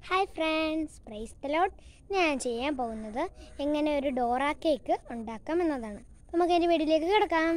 Hi friends, praise the Lord. ഞാൻ ചെയ്യാൻ പോകുന്നത് എങ്ങനെ ഒരു ഡോറ കേക്ക് ഉണ്ടാക്കാം എന്നതാണ്. നമുക്ക് അതിൻ്റെ വീഡിയോയിലേക്ക് കിടക്കാം.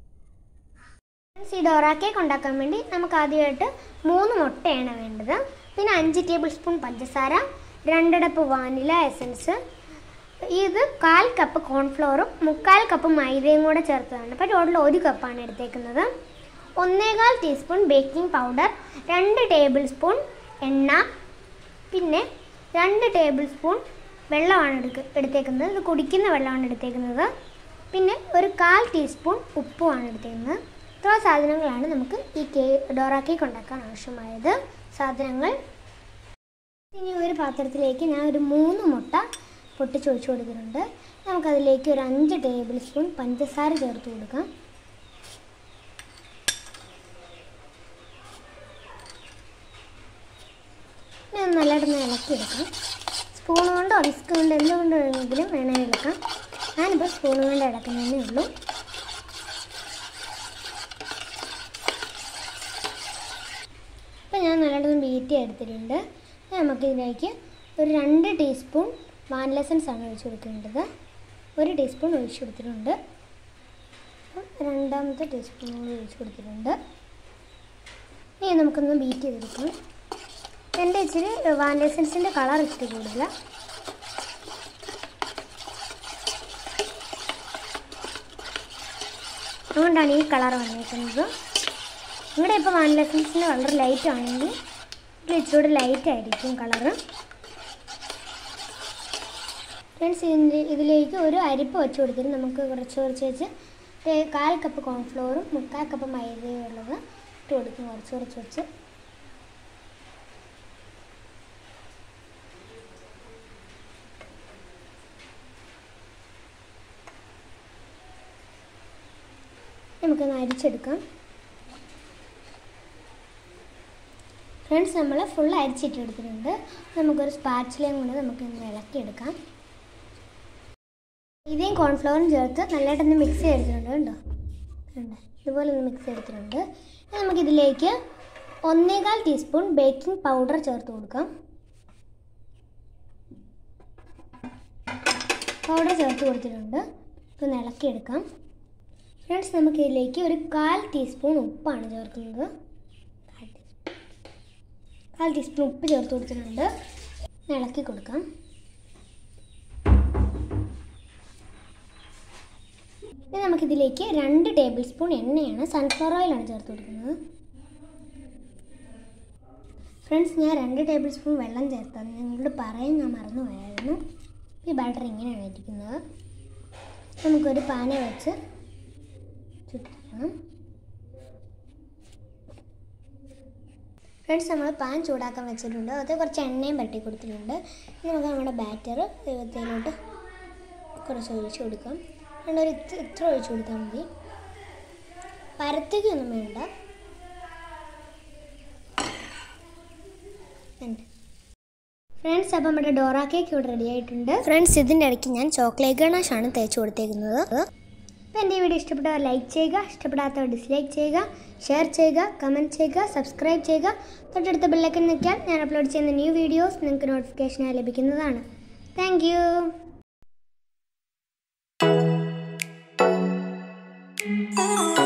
ഈ ഡോറ കേക്ക് ഉണ്ടാക്കാൻ വേണ്ടി നമുക്ക് ആദ്യമായിട്ട് 3 മുട്ടയാണ് വേണ്ടത്. പിന്നെ 5 ടേബിൾ സ്പൂൺ പഞ്ചസാര, 2 കപ്പ് വാനില എസൻസ്, ഇത് 1/4 കപ്പ് കോൺഫ്ലോറും 3/4 കപ്പ് മൈദയും കൂടെ ചേർത്തതാണ്. അപ്പോൾ ടോട്ടൽ 1 കപ്പാണ് എടുത്തേക്കുന്നത്. 1/4 teaspoon baking powder, 2 tablespoon എണ്ണ, പിന്നെ 2 ടേബിൾ സ്പൂൺ വെള്ളമാണ് എടുത്തേക്കുന്നത്. ഇത് കുടിക്കുന്ന വെള്ളമാണ് എടുത്തേക്കുന്നത്. പിന്നെ ഒരു 1/4 ടീസ്പൂൺ ഉപ്പുമാണ് എടുത്തേക്കുന്നത്. ഇത്ര സാധനങ്ങളാണ് നമുക്ക് ഈ ഡോറ കേക്ക് ഉണ്ടാക്കാൻ ആവശ്യമായത് സാധനങ്ങൾ. ഇനി ഒരു പാത്രത്തിലേക്ക് ഞാൻ ഒരു 3 മുട്ട പൊട്ടിച്ചൊഴിച്ച് കൊടുക്കുന്നുണ്ട്. നമുക്കതിലേക്ക് ഒരു 5 ടേബിൾ സ്പൂൺ പഞ്ചസാര ചേർത്ത് കൊടുക്കാം. നല്ലതായിട്ട് ഇളക്കിയെടുക്കാം. സ്പൂൺ കൊണ്ടോ വിസ്ക് കൊണ്ടോ എന്തുകൊണ്ട് വേണമെങ്കിലും എടുക്കാം. ഞാനിപ്പോൾ സ്പൂൺ കൊണ്ട് ഇളക്കുന്നതേ ഉള്ളൂ. ഇപ്പം ഞാൻ നല്ലതായിട്ടൊന്ന് ബീറ്റ് എടുത്തിട്ടുണ്ട്. നമുക്കിതിലേക്ക് ഒരു 2 ടീസ്പൂൺ വാനില എസൻസ് ആണ് ഒഴിച്ച് കൊടുക്കേണ്ടത്. 1 ടീസ്പൂൺ ഒഴിച്ച് കൊടുത്തിട്ടുണ്ട്. രണ്ടാമത്തെ ടീസ്പൂൺ കൂടി ഒഴിച്ച് കൊടുത്തിട്ടുണ്ട്. ഇനി നമുക്കൊന്ന് ബീറ്റ് ചെയ്തെടുക്കാം. എൻ്റെ ഇച്ചിരി വാനില എസൻസിൻ്റെ കളർ ഇച്ചിരി കൂടുതൽ, അതുകൊണ്ടാണ് ഈ കളർ വന്നിരിക്കുന്നത്. ഇവിടെ ഇപ്പോൾ വാനില എസൻസിൻ്റെ കളർ ലൈറ്റ് ആണെങ്കിൽ ഇത് ഇച്ചിരി ലൈറ്റ് ആയിരിക്കും കളറ്. ഫ്രണ്ട്സ്, ഇതിലേക്ക് ഒരു അരിപ്പ വെച്ച് കൊടുത്തിട്ട് നമുക്ക് കുറച്ച് വെച്ച് 1/4 കപ്പ് കോൺഫ്ലോറും 3/4 കപ്പ് മൈദയും ഉള്ളത് ഇട്ട് കൊടുക്കും. കുറച്ച് വെച്ച് നമുക്കൊന്ന് അരിച്ചെടുക്കാം. ഫ്രണ്ട്സ്, നമ്മൾ ഫുൾ അരിച്ചിട്ടെടുത്തിട്ടുണ്ട്. നമുക്കൊരു സ്പാച്ചിലയും കൊണ്ട് നമുക്കൊന്ന് ഇളക്കിയെടുക്കാം. ഇതേയും കോൺഫ്ലവറും ചേർത്ത് നല്ലതായിട്ടൊന്ന് മിക്സ് ചെയ്തെടുത്തിട്ടുണ്ട്. കണ്ടോ, ഇതുപോലെ ഒന്ന് മിക്സ് ചെയ്തെടുത്തിട്ടുണ്ട്. നമുക്കിതിലേക്ക് 1/4 ടീസ്പൂൺ ബേക്കിംഗ് പൗഡർ ചേർത്ത് കൊടുക്കാം. പൗഡർ ചേർത്ത് കൊടുത്തിട്ടുണ്ട്. ഒന്ന് ഇളക്കിയെടുക്കാം. ഫ്രണ്ട്സ്, നമുക്കിതിലേക്ക് ഒരു 1/4 ടീസ്പൂൺ ഉപ്പാണ് ചേർക്കുന്നത്. 1/4 ടീസ്പൂൺ ഉപ്പ് ചേർത്ത് കൊടുത്തിട്ടുണ്ട്. ഇളക്കി കൊടുക്കാം. ഇനി നമുക്കിതിലേക്ക് 2 ടേബിൾ സ്പൂൺ എണ്ണയാണ്, സൺഫ്ലവർ ഓയിലാണ് ചേർത്ത് കൊടുക്കുന്നത്. ഫ്രണ്ട്സ്, ഞാൻ 2 ടേബിൾ സ്പൂൺ വെള്ളം ചേർത്തത് നിങ്ങളോട് പറയാൻ ഞാൻ മറന്നു പോയായിരുന്നു. ഈ ബാറ്റർ ഇങ്ങനെയാണ് ഇരിക്കുന്നത്. നമുക്കൊരു പാന വെച്ച് ചുറ്റിക്കണം. ഫ്രണ്ട്സ്, നമ്മൾ പാൻ ചൂടാക്കാൻ വെച്ചിട്ടുണ്ട്. അത് കുറച്ച് എണ്ണയും പരട്ടി കൊടുത്തിട്ടുണ്ട്. ഇനി നമുക്ക് നമ്മുടെ ബാറ്റർ ഇതിലോട്ട് കുറച്ച് ഒഴിച്ച് കൊടുക്കാം. ഒരു ഇത്ര ഒഴിച്ച് കൊടുത്താൽ മതി. പരത്തിക്കൊന്നും വേണ്ട. ഫ്രണ്ട്സ്, അപ്പോൾ നമ്മുടെ ഡോറ കേക്ക് ഇവിടെ റെഡി ആയിട്ടുണ്ട്. ഫ്രണ്ട്സ്, ഇതിൻ്റെ ഇടയ്ക്ക് ഞാൻ ചോക്ലേറ്റ് ഗണാഷാണ് തേച്ച് കൊടുത്തേക്കുന്നത്. അപ്പോൾ എൻ്റെ ഈ വീഡിയോ ഇഷ്ടപ്പെട്ടവർ ലൈക്ക് ചെയ്യുക, ഇഷ്ടപ്പെടാത്തവർ ഡിസ്ലൈക്ക് ചെയ്യുക, ഷെയർ ചെയ്യുക, കമൻറ്റ് ചെയ്യുക, സബ്സ്ക്രൈബ് ചെയ്യുക. തൊട്ടടുത്ത ബെല്ലൈക്കൺ ഞെക്കിയാൽ ഞാൻ അപ്ലോഡ് ചെയ്യുന്ന ന്യൂ വീഡിയോസ് നിങ്ങൾക്ക് നോട്ടിഫിക്കേഷനായി ലഭിക്കുന്നതാണ്. Thank U.